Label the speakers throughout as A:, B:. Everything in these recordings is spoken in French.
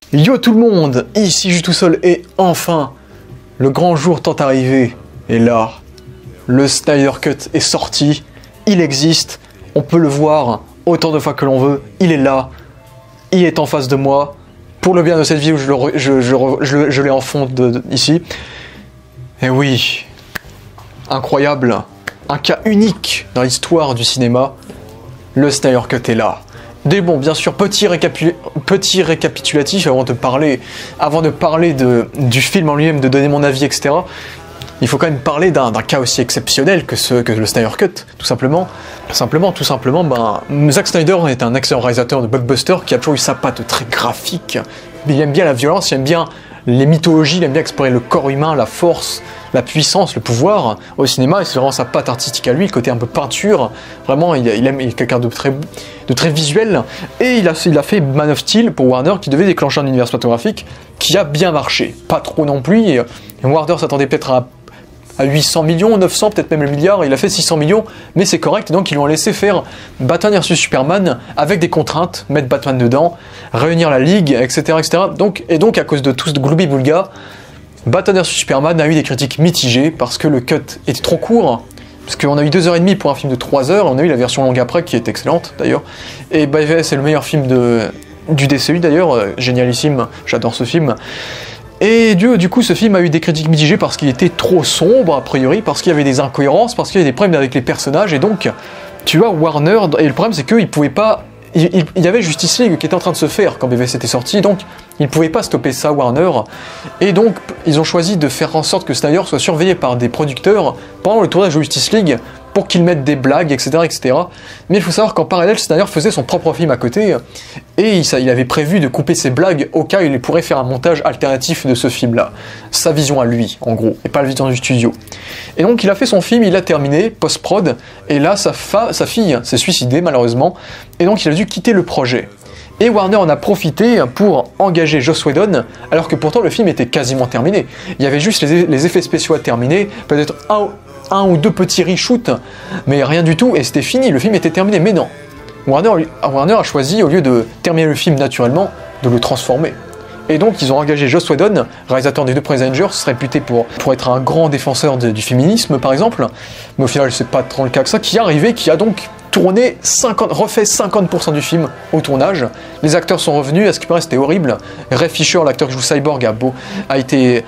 A: Yo tout le monde, ici je suis tout seul et enfin, le grand jour tant arrivé est là. Le Snyder Cut est sorti, il existe, on peut le voir autant de fois que l'on veut, il est là, il est en face de moi. Pour le bien de cette vidéo, je l'ai en fond ici. Et oui, incroyable, un cas unique dans l'histoire du cinéma, le Snyder Cut est là. Bon, bien sûr, petit récapitulatif avant de parler du film en lui-même, de donner mon avis, etc. Il faut quand même parler d'un cas aussi exceptionnel que le Snyder Cut, tout simplement. Tout simplement, Zack Snyder est un excellent réalisateur de blockbuster qui a toujours eu sa patte très graphique. Il aime bien la violence, il aime bien les mythologies, il aime bien explorer le corps humain, la force, la puissance, le pouvoir au cinéma, et c'est vraiment sa patte artistique à lui, le côté un peu peinture. Vraiment, il est quelqu'un de très visuel, et il a fait Man of Steel pour Warner, qui devait déclencher un univers cinématographique qui a bien marché. Pas trop non plus, et Warner s'attendait peut-être à 800 millions, 900, peut-être même le milliard, il a fait 600 millions, mais c'est correct, et donc ils l'ont laissé faire Batman vs Superman avec des contraintes, mettre Batman dedans, réunir la Ligue, etc. etc. Et donc à cause de tout ce gloubi-boulga, Batman vs Superman a eu des critiques mitigées parce que le cut était trop court, parce qu'on a eu 2h30 pour un film de 3h, on a eu la version longue après qui est excellente d'ailleurs, et c'est le meilleur film du DCU d'ailleurs, génialissime, j'adore ce film. Et du coup, ce film a eu des critiques mitigées parce qu'il était trop sombre, a priori, parce qu'il y avait des incohérences, parce qu'il y avait des problèmes avec les personnages, et donc, tu vois, Warner, et le problème c'est qu'ils pouvaient pas... Il y avait Justice League qui était en train de se faire quand BVS était sorti, donc ils ne pouvaient pas stopper ça, Warner, et donc ils ont choisi de faire en sorte que Snyder soit surveillé par des producteurs pendant le tournage de Justice League, pour qu'ils mettent des blagues, etc., etc. Mais il faut savoir qu'en parallèle, Snyder faisait son propre film à côté, et il avait prévu de couper ses blagues au cas où il pourrait faire un montage alternatif de ce film-là. Sa vision à lui, en gros, et pas la vision du studio. Et donc il a fait son film, il l'a terminé, post-prod, et là sa fille s'est suicidée malheureusement, et donc il a dû quitter le projet. Et Warner en a profité pour engager Joss Whedon, alors que pourtant le film était quasiment terminé. Il y avait juste les effets spéciaux à terminer, peut-être un ou deux petits reshoots, mais rien du tout, et c'était fini, le film était terminé. Mais non, Warner a choisi, au lieu de terminer le film naturellement, de le transformer. Et donc ils ont engagé Joss Whedon, réalisateur des deux premiers Avengers, réputé pour être un grand défenseur du féminisme par exemple, mais au final c'est pas trop le cas que ça, qui a donc refait 50% du film au tournage. Les acteurs sont revenus, à ce qui paraît c'était horrible. Ray Fisher, l'acteur qui joue Cyborg, a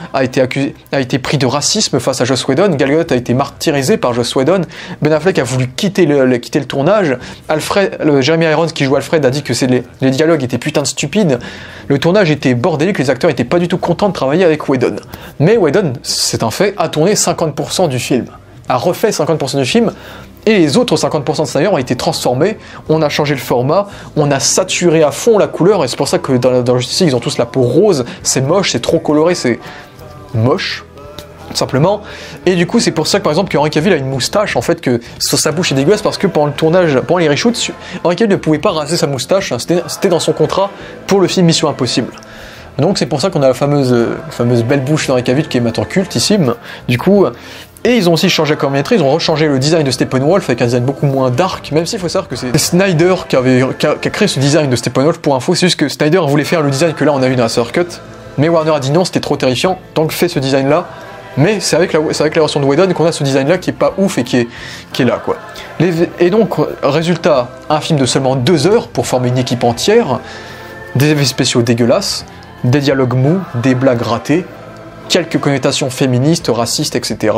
A: été pris de racisme face à Joss Whedon. Gal Gadot a été martyrisé par Joss Whedon. Ben Affleck a voulu quitter le tournage. Jeremy Irons qui joue Alfred a dit que les dialogues étaient putain de stupides. Le tournage était bordélique, les acteurs étaient pas du tout contents de travailler avec Whedon. Mais Whedon, c'est un fait, a tourné 50% du film, a refait 50% du film. Et les autres 50% de Snyder ont été transformés, on a changé le format, on a saturé à fond la couleur, et c'est pour ça que dans Justice League, ils ont tous la peau rose, c'est moche, c'est trop coloré, c'est moche, tout simplement. Et du coup, c'est pour ça que par exemple, Henry Cavill a une moustache, en fait, que sa bouche est dégueulasse, parce que pendant le tournage, pendant les reshoots, Henry Cavill ne pouvait pas raser sa moustache, c'était dans son contrat pour le film Mission Impossible. Donc c'est pour ça qu'on a la fameuse belle bouche d'Henry Cavill qui est maintenant cultissime, du coup... Et ils ont aussi changé la colorimétrie, ils ont rechangé le design de Steppenwolf avec un design beaucoup moins dark, même s'il faut savoir que c'est Snyder qui a créé ce design de Steppenwolf. Pour info, c'est juste que Snyder voulait faire le design que là on a vu dans la Snyder Cut, mais Warner a dit non, c'était trop terrifiant, donc fait ce design là. Mais c'est avec la version de Whedon qu'on a ce design là qui est pas ouf et qui est là quoi. Et donc, résultat, un film de seulement 2 heures pour former une équipe entière, des effets spéciaux dégueulasses, des dialogues mous, des blagues ratées, quelques connotations féministes, racistes, etc.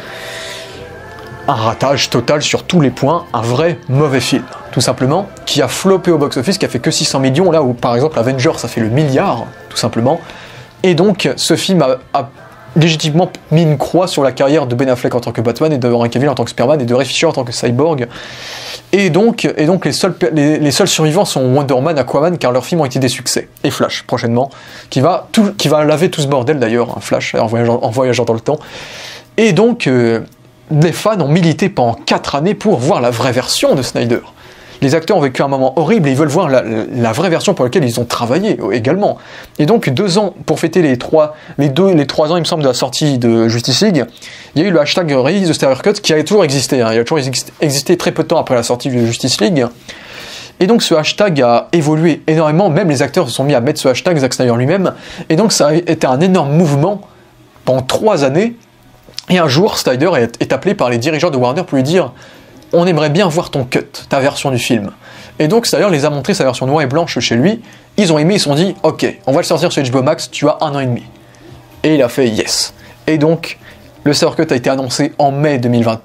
A: Un ratage total sur tous les points, un vrai mauvais film, tout simplement, qui a floppé au box-office, qui a fait que 600 millions, là où par exemple Avengers ça fait le milliard, tout simplement. Et donc ce film a légitimement mis une croix sur la carrière de Ben Affleck en tant que Batman, et de Henry Cavill en tant que Superman, et de Ray Fisher en tant que Cyborg. Et donc les seuls survivants sont Wonder Man, Aquaman, car leurs films ont été des succès. Et Flash, prochainement, qui va laver tout ce bordel d'ailleurs, un Flash, en voyageant dans le temps. Et donc, les fans ont milité pendant 4 années pour voir la vraie version de Snyder. Les acteurs ont vécu un moment horrible et ils veulent voir la vraie version pour laquelle ils ont travaillé également. Et donc 2 ans pour fêter les 3 ans il me semble de la sortie de Justice League, il y a eu le hashtag Release the Snyder Cut qui a toujours existé, hein. Il a toujours existé très peu de temps après la sortie de Justice League. Et donc ce hashtag a évolué énormément, même les acteurs se sont mis à mettre ce hashtag, Zack Snyder lui-même, et donc ça a été un énorme mouvement pendant 3 années, et un jour Snyder est appelé par les dirigeants de Warner pour lui dire « On aimerait bien voir ton cut, ta version du film ». Et donc Snyder les a montré sa version noire et blanche chez lui, ils ont aimé, ils se sont dit « Ok, on va le sortir sur HBO Max, tu as 1 an et demi ». Et il a fait « Yes ». Et donc, le Snyder Cut a été annoncé en mai 2020.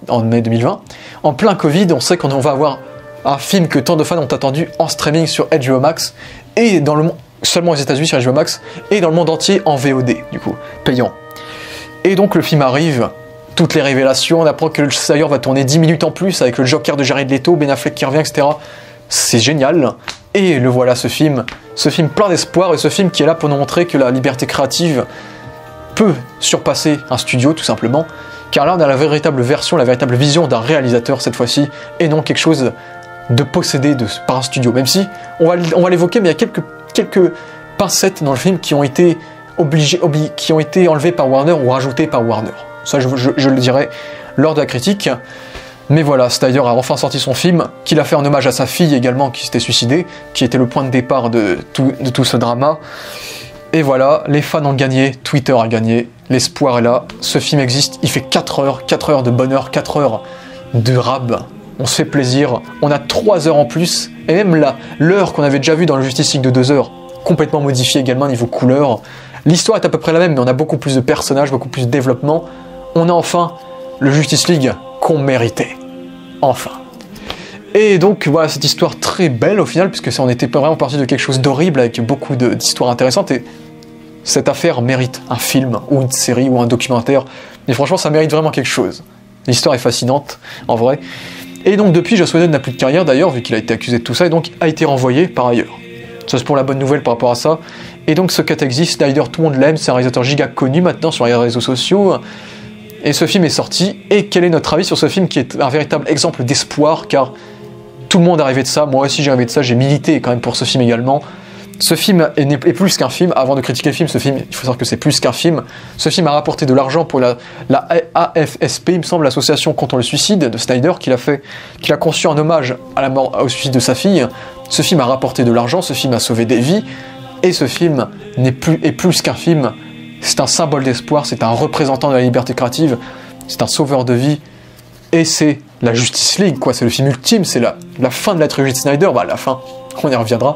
A: En plein Covid, on sait qu'on va avoir un film que tant de fans ont attendu en streaming sur HBO Max, et dans le monde, seulement aux États-Unis sur HBO Max, et dans le monde entier en VOD, du coup, payant. Et donc le film arrive, toutes les révélations, on apprend que le Snyder va tourner 10 minutes en plus avec le Joker de Jared Leto, Ben Affleck qui revient, etc. C'est génial. Et le voilà, ce film plein d'espoir, et ce film qui est là pour nous montrer que la liberté créative peut surpasser un studio, tout simplement, car là on a la véritable version, la véritable vision d'un réalisateur cette fois-ci, et non quelque chose de possédé par un studio, même si, on va l'évoquer, mais il y a quelques pincettes dans le film qui ont été qui ont été enlevées par Warner ou rajoutées par Warner. Ça je le dirai lors de la critique. Mais voilà, Snyder a enfin sorti son film, qu'il a fait en hommage à sa fille également qui s'était suicidée, qui était le point de départ de tout ce drama. Et voilà, les fans ont gagné, Twitter a gagné, l'espoir est là, ce film existe, il fait 4 heures de bonheur, 4 heures de rab, on se fait plaisir, on a 3 heures en plus, et même l'heure qu'on avait déjà vue dans le Justice League de 2 heures, complètement modifiée également niveau couleur. L'histoire est à peu près la même, mais on a beaucoup plus de personnages, beaucoup plus de développement. On a enfin le Justice League qu'on méritait. Enfin. Et donc voilà, cette histoire très belle au final, puisque on était vraiment parti de quelque chose d'horrible avec beaucoup d'histoires intéressantes, et cette affaire mérite un film, ou une série, ou un documentaire, et franchement ça mérite vraiment quelque chose. L'histoire est fascinante, en vrai. Et donc depuis, Joss Whedon n'a plus de carrière d'ailleurs, vu qu'il a été accusé de tout ça, et donc a été renvoyé par ailleurs. Ça c'est pour la bonne nouvelle par rapport à ça. Et donc ce cut existe, Snyder, tout le monde l'aime, c'est un réalisateur giga connu maintenant sur les réseaux sociaux, et ce film est sorti, et quel est notre avis sur ce film qui est un véritable exemple d'espoir, car tout le monde est arrivé de ça, moi aussi j'ai arrivé de ça, j'ai milité quand même pour ce film également. Ce film est plus qu'un film, avant de critiquer le film, ce film, il faut savoir que c'est plus qu'un film. Ce film a rapporté de l'argent pour la AFSP, il me semble, l'association contre le suicide de Snyder, qu'il a conçu en hommage à la mort, au suicide de sa fille. Ce film a rapporté de l'argent, ce film a sauvé des vies, et ce film est plus qu'un film, c'est un symbole d'espoir, c'est un représentant de la liberté créative, c'est un sauveur de vie, et c'est la Justice League, quoi, c'est le film ultime, c'est la fin de la trilogie de Snyder, bah la fin, on y reviendra.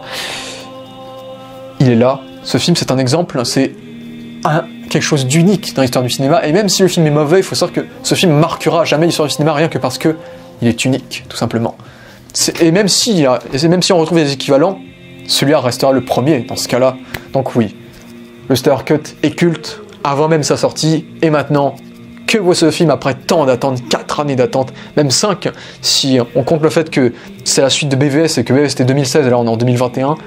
A: Il est là, ce film c'est un exemple, c'est quelque chose d'unique dans l'histoire du cinéma, et même si le film est mauvais, il faut savoir que ce film marquera jamais l'histoire du cinéma, rien que parce que il est unique, tout simplement. Et même si on retrouve des équivalents, celui-là restera le premier dans ce cas-là. Donc oui, le Snyder Cut est culte, avant même sa sortie, et maintenant, que vaut ce film après tant d'attente, 4 années d'attente, même 5, si on compte le fait que c'est la suite de BVS et que BVS c'était 2016 et là on est en 2021.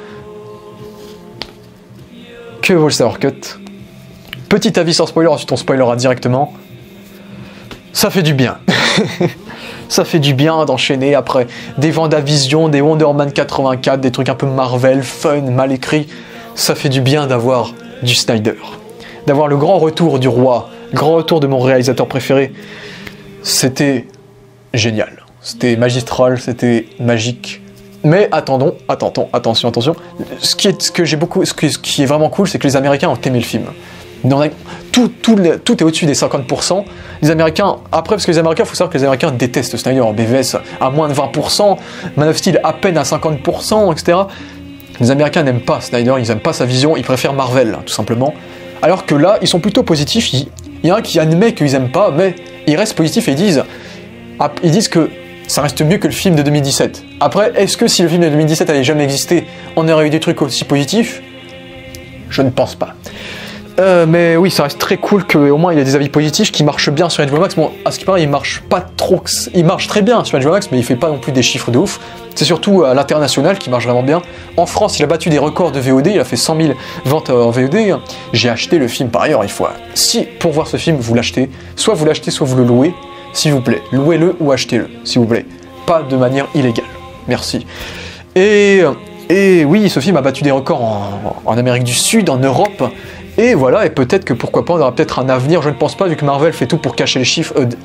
A: Que vaut le Snyder Cut? Petit avis sans spoiler, ensuite on spoilera directement. Ça fait du bien. Ça fait du bien d'enchaîner après des WandaVision, des Wonder Man 84, des trucs un peu Marvel, fun, mal écrits. Ça fait du bien d'avoir du Snyder. D'avoir le grand retour du roi, le grand retour de mon réalisateur préféré. C'était génial. C'était magistral, c'était magique. Mais attention. Ce qui est vraiment cool, c'est que les Américains ont aimé le film. Tout est au-dessus des 50%. Les Américains, après, parce que les Américains, il faut savoir que les Américains détestent Snyder, BVS à moins de 20%, Man of Steel à peine à 50%, etc. Les Américains n'aiment pas Snyder, ils n'aiment pas sa vision, ils préfèrent Marvel, tout simplement. Alors que là, ils sont plutôt positifs, il y en a qui admet qu'ils n'aiment pas, mais ils restent positifs et ils disent que ça reste mieux que le film de 2017. Après, est-ce que si le film de 2017 avait jamais existé, on aurait eu des trucs aussi positifs? Je ne pense pas. Mais oui, ça reste très cool qu'au moins il y a des avis positifs qui marchent bien sur HBO Max. Bon, à ce qui paraît, il marche pas trop. Il marche très bien sur HBO Max, mais il fait pas non plus des chiffres de ouf. C'est surtout à l'international qui marche vraiment bien. En France, il a battu des records de VOD, il a fait 100 000 ventes en VOD. J'ai acheté le film par ailleurs, il faut. Si pour voir ce film, vous l'achetez, soit vous vous le louez, s'il vous plaît. Louez-le ou achetez-le, s'il vous plaît. Pas de manière illégale. Merci. Et oui, ce film a battu des records en Amérique du Sud, en Europe. Et voilà, et peut-être que pourquoi pas, on aura peut-être un avenir, je ne pense pas, vu que Marvel fait tout pour cacher les chiffres,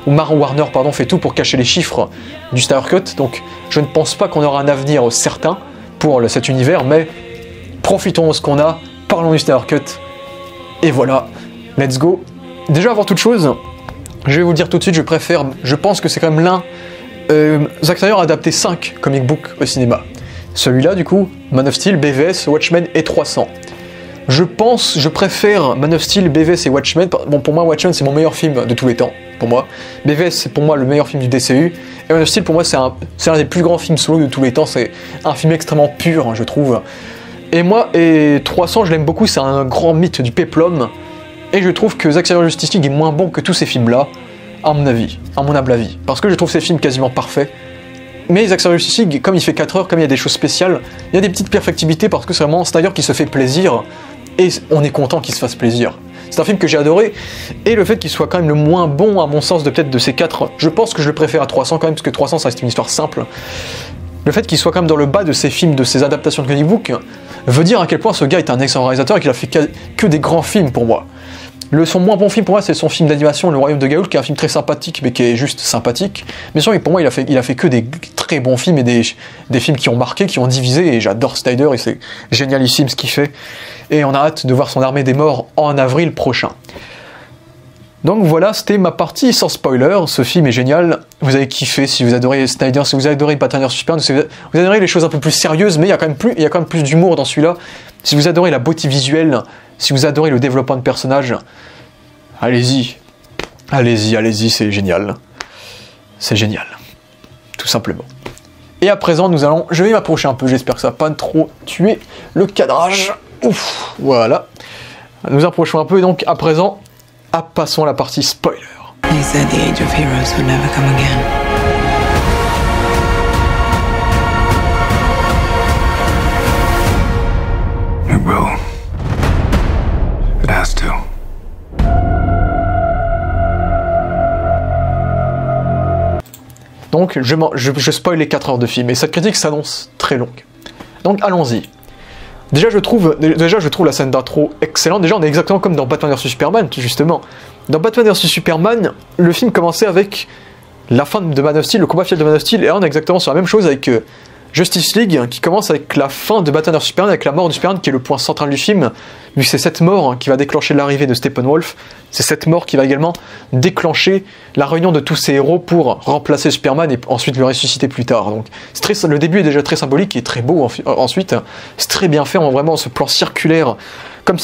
A: Warner pardon, fait tout pour cacher les chiffres du Snyder Cut, donc je ne pense pas qu'on aura un avenir certain pour cet univers, mais profitons de ce qu'on a, parlons du Snyder Cut, et voilà, let's go. Déjà avant toute chose, je vais vous le dire tout de suite, je pense que c'est quand même l'un, Zack Snyder a adapté 5 comic books au cinéma. Celui-là du coup, Man of Steel, BVS, Watchmen et 300. Je préfère Man of Steel, BVS et Watchmen. Bon, pour moi, Watchmen, c'est mon meilleur film de tous les temps, pour moi. BVS, c'est pour moi le meilleur film du DCU. Et Man of Steel, pour moi, c'est un des plus grands films solo de tous les temps. C'est un film extrêmement pur, je trouve. Et 300, je l'aime beaucoup, c'est un grand mythe du péplum. Et je trouve que Zack Snyder Justice League est moins bon que tous ces films-là, à mon humble avis. Parce que je trouve ces films quasiment parfaits. Mais Zack Snyder Justice League, comme il fait 4 heures, comme il y a des choses spéciales, il y a des petites perfectibilités parce que c'est vraiment Snyder qui se fait plaisir. Et on est content qu'il se fasse plaisir. C'est un film que j'ai adoré, et le fait qu'il soit quand même le moins bon à mon sens de peut-être de ces 4, je pense que je le préfère à 300 quand même, parce que 300 ça reste une histoire simple. Le fait qu'il soit quand même dans le bas de ces films, de ces adaptations de comic book, veut dire à quel point ce gars est un excellent réalisateur et qu'il a fait que des grands films pour moi. Son moins bon film pour moi, c'est son film d'animation Le Royaume de Gaoul, qui est un film très sympathique, mais qui est juste sympathique. Mais sinon, pour moi, il a fait que des très bons films et des films qui ont marqué, qui ont divisé, et j'adore Snyder, et c'est génialissime ce qu'il fait. Et on a hâte de voir son Armée des Morts en avril prochain. Donc voilà, c'était ma partie sans spoiler. Ce film est génial. Vous avez kiffé si vous adorez Snyder, si vous adorez Batman vs Superman, si vous adorez les choses un peu plus sérieuses, mais il y a quand même plus d'humour dans celui-là. Si vous adorez la beauté visuelle, si vous adorez le développement de personnages, allez-y. Allez-y, c'est génial. C'est génial. Tout simplement. Et à présent, je vais m'approcher un peu, j'espère que ça va pas trop tuer le cadrage. Ouf, voilà. Nous approchons un peu, et donc à présent, passons à la partie spoiler.
B: They said the age of heroes would never come again.
C: It will. It has to.
A: Donc, je spoil les 4 heures de film, et cette critique s'annonce très longue. Donc, allons-y. Déjà, je trouve la scène d'intro excellente. Déjà, on est exactement comme dans Batman vs Superman, justement. Dans Batman vs Superman, le film commençait avec la fin de Man of Steel, le combat final de Man of Steel, et là, on est exactement sur la même chose avec Justice League, qui commence avec la fin de Batman vs Superman, avec la mort de Superman, qui est le point central du film, vu que c'est cette mort qui va déclencher l'arrivée de Steppenwolf. C'est cette mort qui va également déclencher la réunion de tous ces héros pour remplacer Superman et ensuite le ressusciter plus tard. Donc le début est déjà très symbolique et très beau ensuite. C'est très bien fait, vraiment ce plan circulaire, comme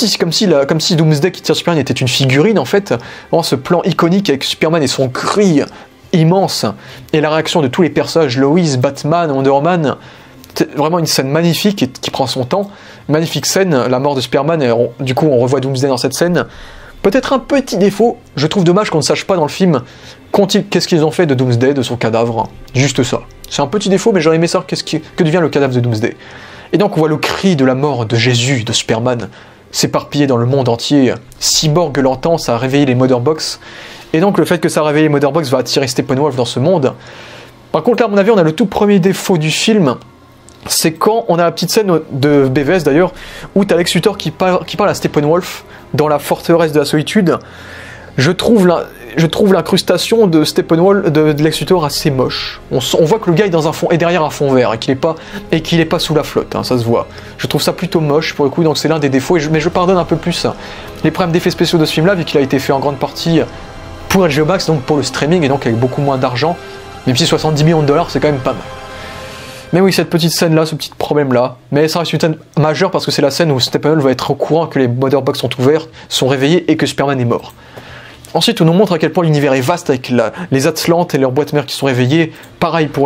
A: si Doomsday qui tire Superman était une figurine en fait. Vraiment ce plan iconique avec Superman et son cri immense et la réaction de tous les personnages, Lois, Batman, Wonder Woman. C'est vraiment une scène magnifique et qui prend son temps. Magnifique scène, la mort de Superman, et du coup on revoit Doomsday dans cette scène. Peut-être un petit défaut, je trouve dommage qu'on ne sache pas dans le film qu'est-ce qu'ils ont fait de Doomsday, de son cadavre. Juste ça. C'est un petit défaut, mais j'aurais aimé savoir que devient le cadavre de Doomsday. Et donc on voit le cri de la mort de Jésus, de Superman, s'éparpiller dans le monde entier. Cyborg l'entend, ça a réveillé les Mother Box. Et donc le fait que ça a réveillé les Mother Box va attirer Steppenwolf dans ce monde. Par contre là, à mon avis, on a le tout premier défaut du film. C'est quand on a la petite scène de BVS d'ailleurs, où t'as Lex Luthor qui parle à Steppenwolf dans la forteresse de la solitude. Je trouve l'incrustation de Steppenwolf, de Lex Luthor assez moche. On voit que le gars est derrière un fond vert et qu'il est pas sous la flotte, hein, ça se voit. Je trouve ça plutôt moche pour le coup, donc c'est l'un des défauts. Mais je pardonne un peu plus les problèmes d'effets spéciaux de ce film-là, vu qu'il a été fait en grande partie pour HBO Max, donc pour le streaming, et donc avec beaucoup moins d'argent. Même si 70 millions de dollars, c'est quand même pas mal. Mais oui, cette petite scène-là, ce petit problème-là, mais ça reste une scène majeure parce que c'est la scène où Steppenwolf va être au courant que les Mother Box sont ouvertes, sont réveillés et que Superman est mort. Ensuite, on nous montre à quel point l'univers est vaste avec les Atlantes et leurs boîtes mères qui sont réveillées. Pareil pour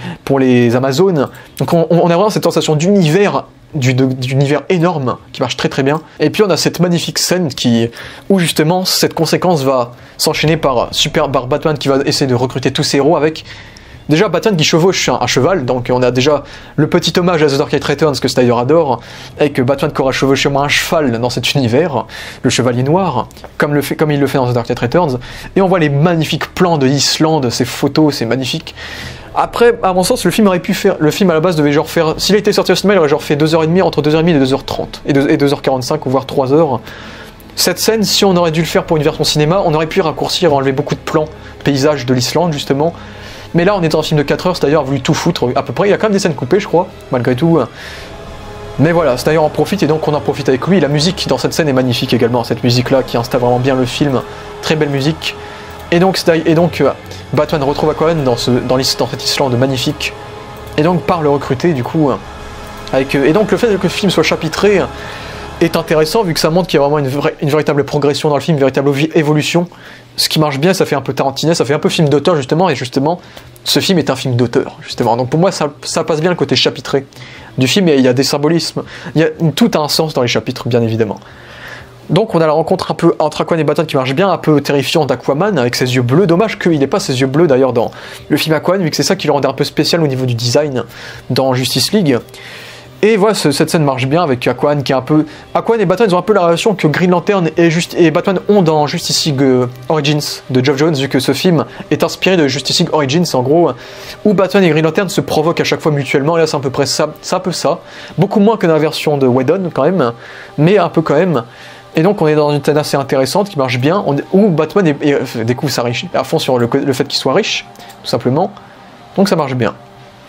A: les Amazones. Donc on a vraiment cette sensation d'univers énorme qui marche très très bien. Et puis on a cette magnifique scène où justement cette conséquence va s'enchaîner par Batman qui va essayer de recruter tous ses héros avec déjà Batman qui chevauche un cheval, donc on a déjà le petit hommage à The Dark Knight Returns que Snyder adore, avec Batman qui aura chevauché au moins un cheval dans cet univers, le Chevalier Noir, comme il le fait dans The Dark Knight Returns, et on voit les magnifiques plans de Islande, ces photos, c'est magnifique. Après, à mon sens, le film à la base devait genre faire, s'il a été sorti au cinéma, il aurait genre fait 2h30, entre 2h30 et 2h30, et 2h45, ou voire 3h. cette scène, si on aurait dû le faire pour une version cinéma, on aurait pu raccourcir, enlever beaucoup de plans, paysages de l'Islande justement. Mais là, on est dans un film de 4 heures, Snyder a voulu tout foutre à peu près. Il y a quand même des scènes coupées, je crois, malgré tout. Mais voilà, Snyder en profite et donc on en profite avec lui. La musique dans cette scène est magnifique également, cette musique-là qui installe vraiment bien le film. Très belle musique. Et donc Batman retrouve Aquaman dans cette Islande magnifique. Et donc part le recruter du coup. Et donc le fait que le film soit chapitré est intéressant vu que ça montre qu'il y a vraiment une véritable progression dans le film, une véritable évolution. Ce qui marche bien, ça fait un peu Tarantino, ça fait un peu film d'auteur justement, et justement, ce film est un film d'auteur justement. Donc pour moi, ça passe bien le côté chapitré du film, et il y a des symbolismes, il y a tout un sens dans les chapitres, bien évidemment. Donc on a la rencontre un peu entre Aquaman et Batman qui marche bien, un peu terrifiant d'Aquaman avec ses yeux bleus. Dommage qu'il n'ait pas ses yeux bleus d'ailleurs dans le film Aquaman, vu que c'est ça qui le rendait un peu spécial au niveau du design dans Justice League. Et voilà, cette scène marche bien avec Aquaman qui est un peu... Aquaman et Batman, ils ont un peu la relation que Green Lantern et Batman ont dans Justice League Origins de Geoff Johns, vu que ce film est inspiré de Justice League Origins, en gros, où Batman et Green Lantern se provoquent à chaque fois mutuellement, et là c'est à peu près ça, beaucoup moins que dans la version de Whedon quand même, mais un peu quand même. Et donc on est dans une scène assez intéressante qui marche bien, où Batman découvre sa richesse, à fond sur le fait qu'il soit riche, tout simplement, donc ça marche bien.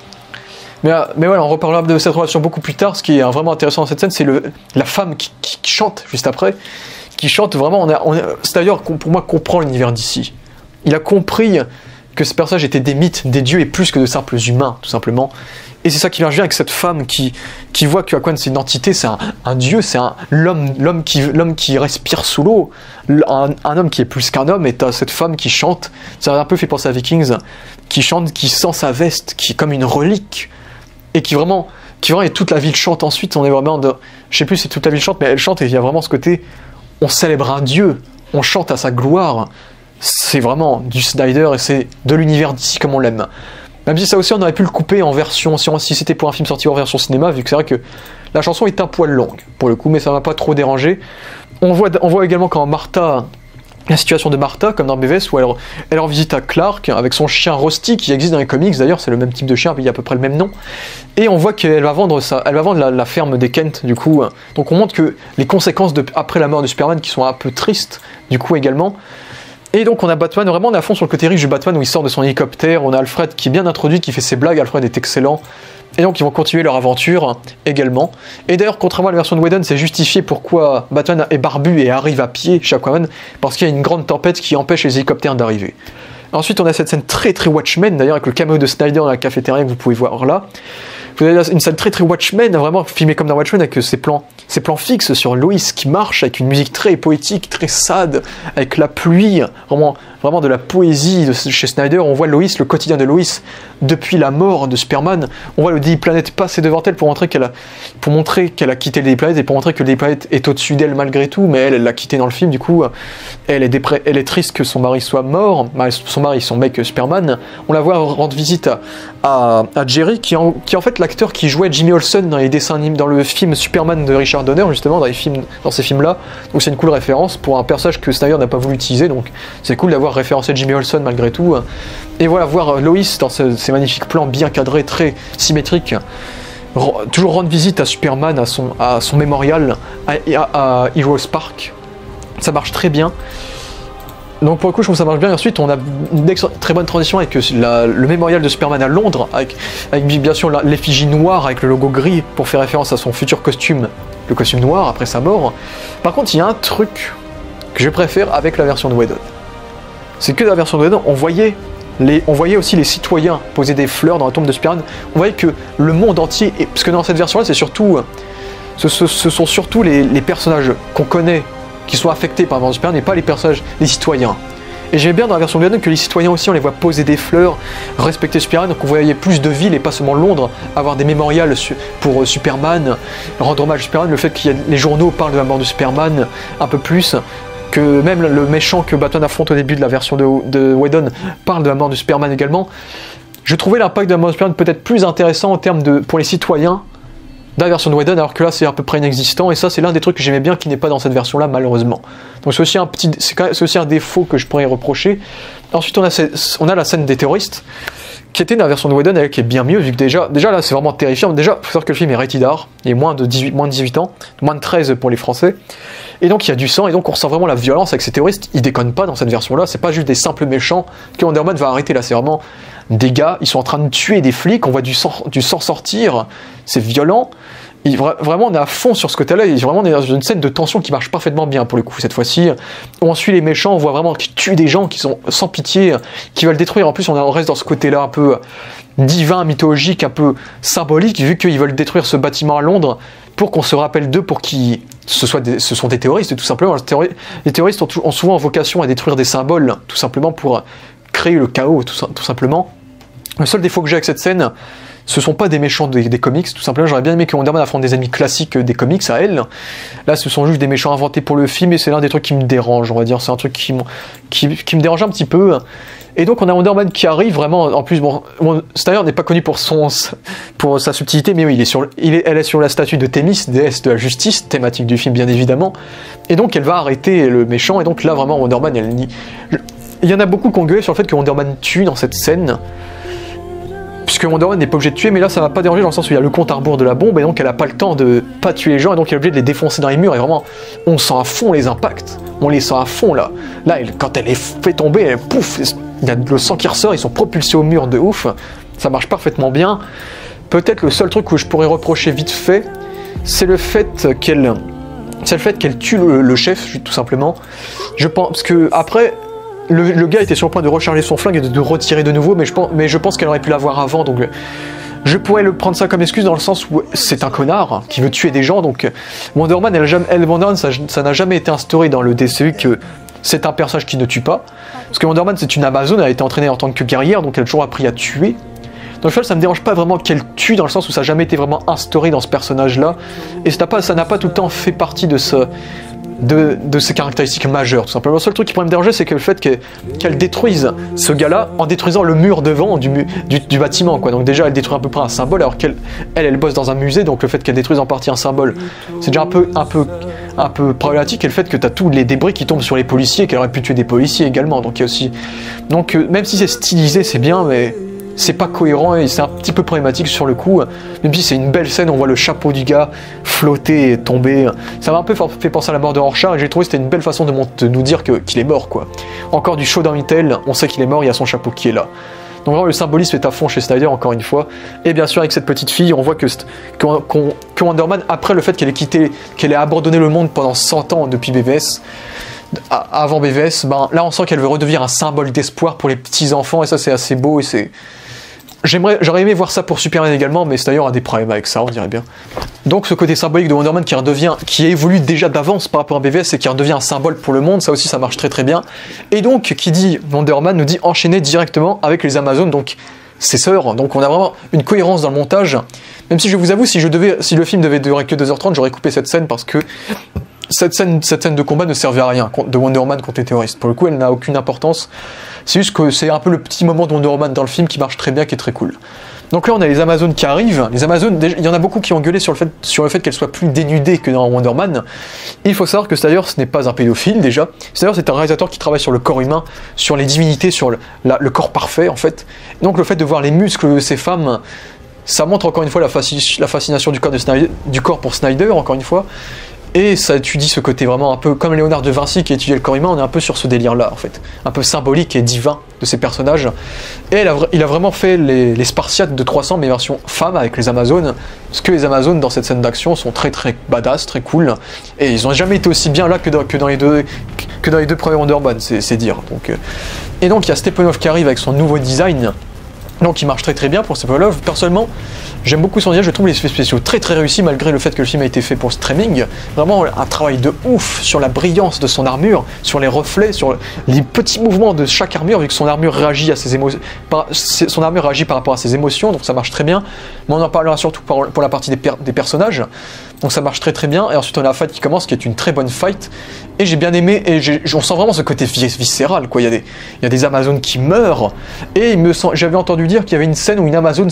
A: Mais voilà, on reparlera de cette relation beaucoup plus tard. Ce qui est vraiment intéressant dans cette scène, c'est la femme qui chante juste après, qui chante vraiment. C'est d'ailleurs pour moi comprend l'univers d'ici. Il a compris que ce personnage était des mythes, des dieux et plus que de simples humains, tout simplement. Et c'est ça qui marche bien avec cette femme qui voit que Aquaman c'est une entité, c'est un dieu, c'est l'homme qui respire sous l'eau, un homme qui est plus qu'un homme, et t'as cette femme qui chante. Ça a un peu fait penser à Vikings, qui chante, qui sent sa veste, qui est comme une relique. Et qui vraiment, et toute la ville chante ensuite, on est vraiment je sais plus si toute la ville chante, mais elle chante et il y a vraiment ce côté, on célèbre un dieu, on chante à sa gloire, c'est vraiment du Snyder et c'est de l'univers d'ici comme on l'aime. Même si ça aussi on aurait pu le couper en version, si c'était pour un film sorti en version cinéma, vu que c'est vrai que la chanson est un poil longue, pour le coup, mais ça m'a pas trop dérangé. On voit également quand la situation de Martha, comme dans BVS, où elle rend visite à Clark avec son chien Rusty qui existe dans les comics, d'ailleurs c'est le même type de chien, il y a à peu près le même nom, et on voit qu'elle va vendre la ferme des Kent du coup, donc on montre que les conséquences après la mort de Superman qui sont un peu tristes du coup également. Et donc on a Batman, vraiment on est à fond sur le côté riche du Batman où il sort de son hélicoptère, on a Alfred qui est bien introduit, qui fait ses blagues, Alfred est excellent. Et donc ils vont continuer leur aventure également. Et d'ailleurs, contrairement à la version de Whedon, c'est justifié pourquoi Batman est barbu et arrive à pied chez Aquaman, parce qu'il y a une grande tempête qui empêche les hélicoptères d'arriver. Ensuite, on a cette scène très très Watchmen, d'ailleurs avec le caméo de Snyder dans la cafétéria que vous pouvez voir là. Vous avez une scène très très Watchmen, vraiment filmée comme dans Watchmen, avec ces plans fixes sur Lois qui marche, avec une musique très poétique, très sad, avec la pluie, vraiment de la poésie chez Snyder. On voit Lois, le quotidien de Lois, depuis la mort de Superman. On voit le Daily Planet passer devant elle pour montrer qu'elle a quitté le Daily Planet et pour montrer que le Daily Planet est au-dessus d'elle malgré tout, mais elle l'a quitté dans le film, du coup, elle est triste que son mari soit mort, son mec Superman. On la voit rendre visite à Jerry, qui en fait l'acteur qui jouait Jimmy Olsen dans les dessins animés, dans le film Superman de Richard Donner, justement, dans ces films-là. Donc c'est une cool référence pour un personnage que Snyder n'a pas voulu utiliser, donc c'est cool d'avoir référencé Jimmy Olsen malgré tout. Et voilà, voir Lois dans ces magnifiques plans bien cadrés, très symétriques, toujours rendre visite à Superman, à son mémorial, à Heroes Park. Ça marche très bien. Donc pour le coup je trouve que ça marche bien, et ensuite on a une très bonne transition avec le mémorial de Superman à Londres, avec bien sûr l'effigie noire avec le logo gris pour faire référence à son futur costume, le costume noir après sa mort. Par contre il y a un truc que je préfère avec la version de Whedon. C'est que dans la version de Whedon on voyait aussi les citoyens poser des fleurs dans la tombe de Superman, on voyait que le monde entier, parce que dans cette version là c'est surtout, ce sont surtout les personnages qu'on connaît qui sont affectés par la mort de Superman et pas les citoyens. Et j'aimais bien dans la version de Whedon que les citoyens aussi on les voit poser des fleurs, respecter Superman, donc on voyait plus de villes et pas seulement Londres, avoir des mémorials pour Superman, rendre hommage à Superman, le fait que les journaux parlent de la mort de Superman un peu plus, que même le méchant que Batman affronte au début de la version de Whedon parle de la mort de Superman également. Je trouvais l'impact de la mort de Superman peut-être plus intéressant en termes pour les citoyens dans la version de Whedon, alors que là c'est à peu près inexistant, et ça c'est l'un des trucs que j'aimais bien qui n'est pas dans cette version là malheureusement. Donc c'est aussi un défaut que je pourrais reprocher. Ensuite on a la scène des terroristes qui était dans la version de Whedon, elle qui est bien mieux, vu que déjà là c'est vraiment terrifiant. Déjà il faut savoir que le film est rated R, il est moins de 18 ans, moins de 13 pour les Français, Et donc il y a du sang, et donc on ressent vraiment la violence avec ces terroristes. Ils déconnent pas dans cette version-là, c'est pas juste des simples méchants que Wonder Man va arrêter là, c'est vraiment des gars, ils sont en train de tuer des flics, on voit du sang sortir, c'est violent. Vraiment, on est à fond sur ce côté-là, et vraiment on est dans une scène de tension qui marche parfaitement bien pour le coup cette fois-ci. On suit les méchants, on voit vraiment qu'ils tuent des gens qui sont sans pitié, qui veulent détruire. En plus, on reste dans ce côté-là un peu divin, mythologique, un peu symbolique, vu qu'ils veulent détruire ce bâtiment à Londres pour qu'on se rappelle d'eux, pour qu'ils... Ce sont des terroristes, tout simplement. Les terroristes ont souvent vocation à détruire des symboles, tout simplement pour créer le chaos, tout simplement. Le seul défaut que j'ai avec cette scène, ce sont pas des méchants des comics, tout simplement. J'aurais bien aimé que Wonder Man affronte des ennemis classiques des comics à elle. Là, ce sont juste des méchants inventés pour le film, et c'est l'un des trucs qui me dérange, on va dire. C'est un truc qui me dérange un petit peu. Et donc, on a Wonder Man qui arrive vraiment. En plus, bon Snyder n'est pas connu pour sa subtilité, mais oui, elle est sur la statue de Thémis, déesse de la justice, thématique du film, bien évidemment. Et donc, elle va arrêter le méchant. Et donc, là, vraiment, Wonder Man, il y en a beaucoup qui ont gueulé sur le fait que Wonder Man tue dans cette scène. Puisque Wonder Man n'est pas obligé de tuer, mais là ça va pas déranger dans le sens où il y a le compte à rebours de la bombe, et donc elle a pas le temps de pas tuer les gens, et donc elle est obligée de les défoncer dans les murs, et vraiment on sent à fond les impacts, on les sent à fond là. Là, quand elle les fait tomber, elle, pouf, il y a le sang qui ressort, ils sont propulsés au mur de ouf, ça marche parfaitement bien. Peut-être le seul truc que je pourrais reprocher vite fait, c'est le fait qu'elle tue le chef, tout simplement. Je pense, parce que après... Le gars était sur le point de recharger son flingue et de retirer de nouveau, mais je pense qu'elle aurait pu l'avoir avant, donc je pourrais le prendre ça comme excuse dans le sens où c'est un connard qui veut tuer des gens, donc Wonder Man, Wonder Man, ça n'a jamais été instauré dans le DCU que c'est un personnage qui ne tue pas, parce que Wonder Man c'est une Amazone, elle a été entraînée en tant que guerrière, donc elle a toujours appris à tuer. Donc ça me dérange pas vraiment qu'elle tue, dans le sens où ça n'a jamais été vraiment instauré dans ce personnage-là, et ça n'a pas tout le temps fait partie de ses caractéristiques majeures, tout simplement. Le seul truc qui pourrait me déranger, c'est que le fait qu'elle détruise ce gars-là en détruisant le mur devant du bâtiment, quoi. Donc déjà, elle détruit à peu près un symbole, alors qu'elle bosse dans un musée, donc le fait qu'elle détruise en partie un symbole, c'est déjà un peu problématique, et le fait que tu as tous les débris qui tombent sur les policiers, qu'elle aurait pu tuer des policiers également, donc il y a aussi... Donc même si c'est stylisé, c'est bien, mais... c'est pas cohérent et c'est un petit peu problématique sur le coup, même si c'est une belle scène, on voit le chapeau du gars flotter et tomber, ça m'a un peu fait penser à la mort de Rorschach, et j'ai trouvé que c'était une belle façon de nous dire qu'il est mort, quoi. Encore du show dans Intel, on sait qu'il est mort, il y a son chapeau qui est là. Donc vraiment le symbolisme est à fond chez Snyder, encore une fois, et bien sûr avec cette petite fille, on voit que Wonder Man, après le fait qu'elle ait abandonné le monde pendant 100 ans depuis BVS, avant BVS, là on sent qu'elle veut redevenir un symbole d'espoir pour les petits enfants, et ça c'est assez beau, et c'est... J'aurais aimé voir ça pour Superman également, mais Snyder a des problèmes avec ça, on dirait bien. Donc ce côté symbolique de Wonder Man qui évolue déjà d'avance par rapport à BVS et qui redevient un symbole pour le monde, ça aussi ça marche très très bien. Et donc qui dit Wonder Man nous dit enchaîner directement avec les Amazones, donc ses sœurs, donc on a vraiment une cohérence dans le montage. Même si je vous avoue, si le film devait durer que 2h30, j'aurais coupé cette scène parce que cette scène de combat ne servait à rien de Wonder Man contre les terroristes. Pour le coup, elle n'a aucune importance. C'est juste que c'est un peu le petit moment de Wonder Man dans le film qui marche très bien, qui est très cool. Donc là, on a les Amazones qui arrivent. Les Amazones, il y en a beaucoup qui ont gueulé sur le fait qu'elles soient plus dénudées que dans Wonder Man. Il faut savoir que Snyder, ce n'est pas un pédophile déjà. Snyder, c'est un réalisateur qui travaille sur le corps humain, sur les divinités, sur le corps parfait en fait. Donc le fait de voir les muscles de ces femmes, ça montre encore une fois la fascination du corps pour Snyder, encore une fois. Et ça étudie ce côté vraiment un peu comme Léonard de Vinci qui étudiait le corps humain, on est un peu sur ce délire-là en fait, un peu symbolique et divin de ces personnages. Et il a vraiment fait les Spartiates de 300 mais version femme avec les Amazones, parce que les Amazones dans cette scène d'action sont très très badass, très cool, et ils n'ont jamais été aussi bien là que dans les deux premiers Wonder Man, c'est dire. Et donc il y a Steppenwolf qui arrive avec son nouveau design. Donc il marche très très bien pour Steppenwolf. Personnellement, j'aime beaucoup son design, je trouve les effets spéciaux très très réussis malgré le fait que le film a été fait pour streaming. Vraiment un travail de ouf sur la brillance de son armure, sur les reflets, sur les petits mouvements de chaque armure, vu que son armure réagit à ses émotions. Son armure réagit par rapport à ses émotions, donc ça marche très bien. Mais on en parlera surtout pour la partie des personnages. Donc ça marche très très bien. Et ensuite on a la fight qui commence, qui est une très bonne fight. Et j'ai bien aimé, et on sent vraiment ce côté viscéral, quoi. Il y a des Amazones qui meurent. Et j'avais entendu dire qu'il y avait une scène où une Amazone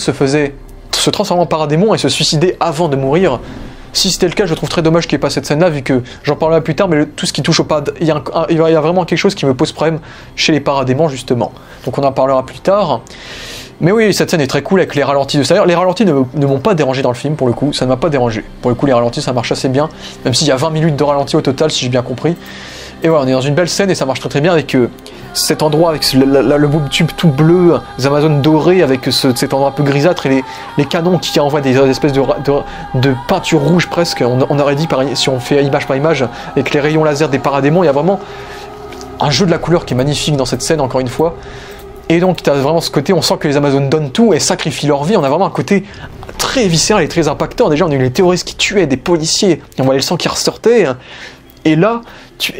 A: se transformait en paradémon et se suicidait avant de mourir. Si c'était le cas, je trouve très dommage qu'il n'y ait pas cette scène-là, vu que j'en parlerai plus tard, mais tout ce qui touche au il y a vraiment quelque chose qui me pose problème chez les paradémons, justement. Donc on en parlera plus tard. Mais oui, cette scène est très cool avec les ralentis de Snyder. Les ralentis ne m'ont pas dérangé dans le film, pour le coup, ça ne m'a pas dérangé. Pour le coup, les ralentis, ça marche assez bien, même s'il y a 20 minutes de ralentis au total, si j'ai bien compris. Et voilà, on est dans une belle scène et ça marche très très bien avec cet endroit, avec le boob tube tout bleu, les Amazones dorées, avec cet endroit un peu grisâtre et les canons qui envoient des espèces de peinture rouge presque. On aurait dit, si on fait image par image, avec les rayons laser des paradémons, il y a vraiment un jeu de la couleur qui est magnifique dans cette scène, encore une fois. Et donc, tu as vraiment ce côté, on sent que les Amazones donnent tout et sacrifient leur vie. On a vraiment un côté très viscéral et très impactant. Déjà, on a eu les terroristes qui tuaient des policiers, et on voyait le sang qui ressortait. Et là, tu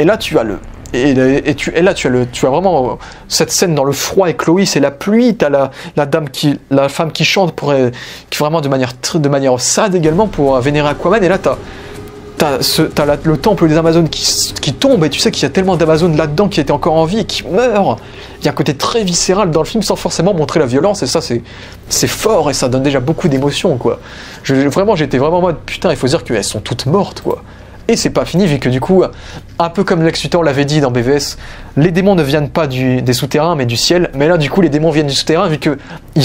A: as vraiment cette scène dans le froid avec Loïs et la pluie. Tu as la femme qui chante qui vraiment de manière sade également pour vénérer Aquaman. Et là, t'as le temple des Amazones qui tombe, et tu sais qu'il y a tellement d'Amazones là-dedans qui étaient encore en vie et qui meurent. Il y a un côté très viscéral dans le film sans forcément montrer la violence, et ça c'est fort et ça donne déjà beaucoup d'émotions, quoi. J'étais vraiment en mode putain, il faut dire qu'elles sont toutes mortes, quoi. Et c'est pas fini, vu que du coup, un peu comme Lex Luthor l'avait dit dans BVS, les démons ne viennent pas des souterrains mais du ciel. Mais là, du coup, les démons viennent du souterrain, vu que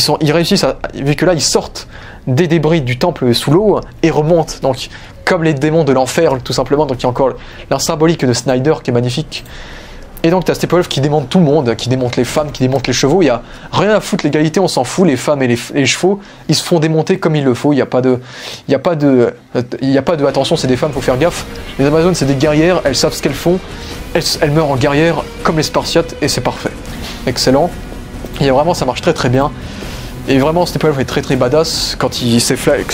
A: là ils sortent des débris du temple sous l'eau et remontent. Donc, comme les démons de l'enfer, tout simplement. Donc, il y a encore la symbolique de Snyder qui est magnifique. Et donc, tu as Steppenwolf qui démonte tout le monde, qui démonte les femmes, qui démonte les chevaux. Il n'y a rien à foutre, l'égalité, on s'en fout. Les femmes et les chevaux, ils se font démonter comme il le faut. Il n'y a pas de attention, c'est des femmes, faut faire gaffe. Les Amazones, c'est des guerrières, elles savent ce qu'elles font. Elles meurent en guerrières comme les Spartiates, et c'est parfait. Excellent. Et vraiment, ça marche très très bien. Et vraiment, Steppenwolf est très très badass quand ses flèches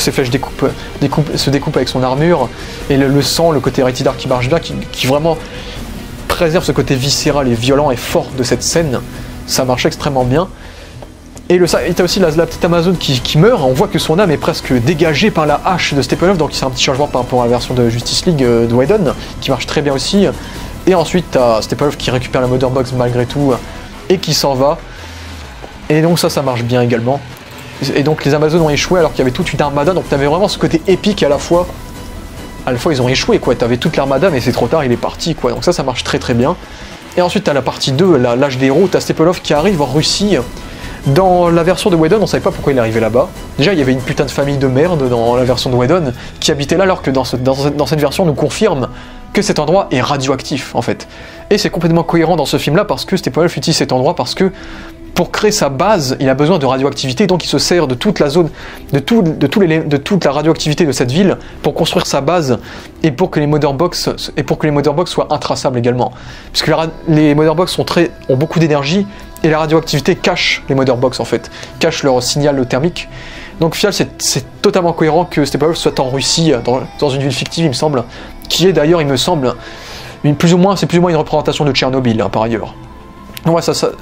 A: se découpent avec son armure. Et le sang, le côté Rated R qui marche bien, qui vraiment préserve ce côté viscéral et violent et fort de cette scène. Ça marche extrêmement bien. Et t'as aussi la petite Amazone qui meurt. On voit que son âme est presque dégagée par la hache de Steppenwolf. Donc c'est un petit changement par rapport à la version de Justice League de Whedon, qui marche très bien aussi. Et ensuite, t'as Steppenwolf qui récupère la Mother Box malgré tout et qui s'en va. Et donc ça marche bien également. Et donc les Amazones ont échoué alors qu'il y avait toute une armada. Donc t'avais vraiment ce côté épique à la fois. Ils ont échoué, quoi. T'avais toute l'armada, mais c'est trop tard, il est parti, quoi. Donc ça marche très très bien. Et ensuite t'as la partie 2, l'âge des héros. T'as Steppenwolf qui arrive en Russie. Dans la version de Whedon, on savait pas pourquoi il est arrivé là-bas. Déjà, il y avait une putain de famille de merde dans la version de Whedon qui habitait là, alors que dans cette version, nous confirme que cet endroit est radioactif, en fait. Et c'est complètement cohérent dans ce film-là, parce que Steppenwolf utilise cet endroit parce que pour créer sa base, il a besoin de radioactivité, donc il se sert de toute la zone, de toute la radioactivité de cette ville pour construire sa base et pour que les Mother Box soient intraçables également. Puisque les Mother Box ont beaucoup d'énergie et la radioactivité cache les Mother Box, en fait, cache leur signal thermique. Donc au final, c'est totalement cohérent que Steppenwolf soit en Russie, dans une ville fictive, il me semble, qui est d'ailleurs, il me semble, c'est plus ou moins une représentation de Tchernobyl, hein, par ailleurs. Ouais,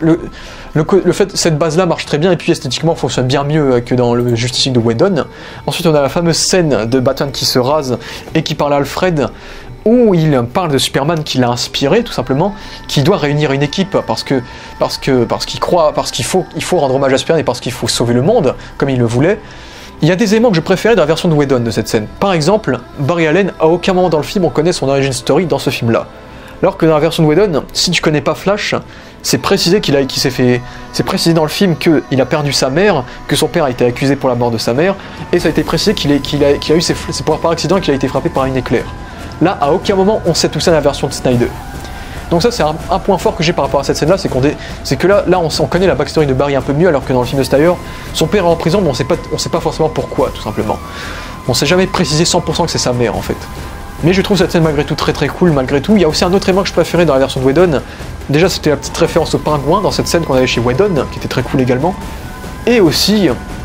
A: le fait cette base-là marche très bien, et puis esthétiquement fonctionne bien mieux que dans le Justice League de Whedon. Ensuite, on a la fameuse scène de Batman qui se rase et qui parle à Alfred, où il parle de Superman qui l'a inspiré, tout simplement, qui doit réunir une équipe parce qu'il faut rendre hommage à Superman et parce qu'il faut sauver le monde, comme il le voulait. Il y a des éléments que je préférais dans la version de Whedon de cette scène. Par exemple, Barry Allen, à aucun moment dans le film on connaît son origin story dans ce film-là. Alors que dans la version de Whedon, si tu connais pas Flash, c'est précisé c'est précisé dans le film qu'il a perdu sa mère, que son père a été accusé pour la mort de sa mère, et ça a été précisé qu'il a eu ses pouvoirs par accident et qu'il a été frappé par un éclair. Là, à aucun moment on sait tout ça dans la version de Snyder. Donc ça, c'est un point fort que j'ai par rapport à cette scène-là, c'est que là on connaît la backstory de Barry un peu mieux, alors que dans le film de Snyder, son père est en prison, mais on sait pas forcément pourquoi, tout simplement. On sait jamais précisé 100% que c'est sa mère, en fait. Mais je trouve cette scène malgré tout très très cool, malgré tout. Il y a aussi un autre élément que je préférais dans la version de Whedon. Déjà, c'était la petite référence au pingouin dans cette scène qu'on avait chez Whedon, qui était très cool également. Et aussi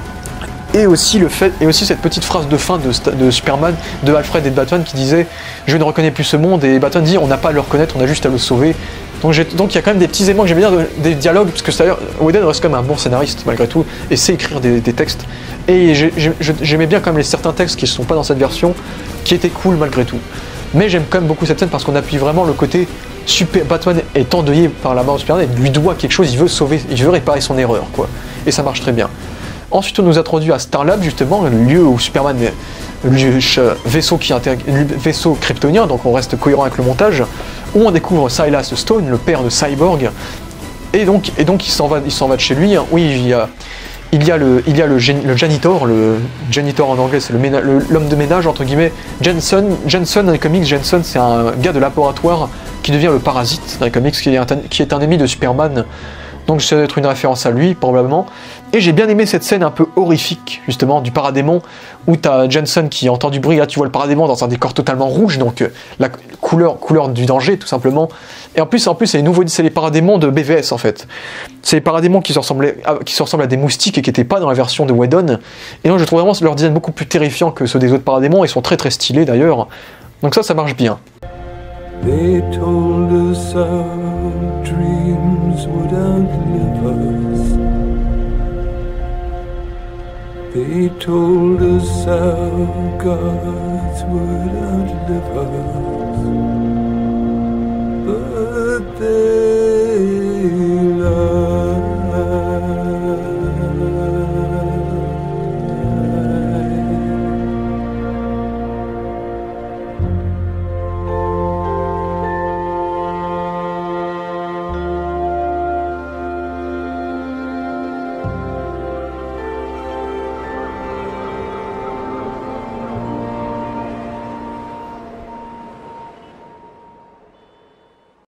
A: cette petite phrase de fin de Superman, de Alfred et de Batman qui disait « Je ne reconnais plus ce monde » et Batman dit « On n'a pas à le reconnaître, on a juste à le sauver ». Donc il y a quand même des petits éléments que j'aime bien, des dialogues, parce que d'ailleurs Whedon reste quand même un bon scénariste malgré tout, et sait écrire des textes. Et j'aimais bien quand même certains textes qui ne sont pas dans cette version, qui étaient cool malgré tout. Mais j'aime quand même beaucoup cette scène parce qu'on appuie vraiment le côté Batman est endeuillé par la mort de Superman et lui doit quelque chose, il veut réparer son erreur, quoi. Et ça marche très bien. Ensuite, on nous introduit à Starlab, justement, le lieu où Superman est le vaisseau kryptonien, donc on reste cohérent avec le montage, où on découvre Silas Stone, le père de Cyborg, et donc il s'en va de chez lui, oui, le janitor, le janitor en anglais, c'est l'homme de ménage, entre guillemets, Jensen dans les comics. Jensen, c'est un gars de laboratoire qui devient le parasite dans les comics, qui est un ennemi de Superman. Donc ça doit être une référence à lui, probablement. Et j'ai bien aimé cette scène un peu horrifique, justement, du paradémon, où t'as Jensen qui entend du bruit, là tu vois le paradémon dans un décor totalement rouge, donc la couleur du danger, tout simplement. Et en plus c'est les paradémons de BVS, en fait. C'est les paradémons qui se ressemblent à des moustiques et qui n'étaient pas dans la version de Whedon. Et donc je trouve vraiment leur design beaucoup plus terrifiant que ceux des autres paradémons, ils sont très très stylés d'ailleurs. Donc ça marche bien.
D: They told us our dreams would outlive us. They told us our gods would outlive us.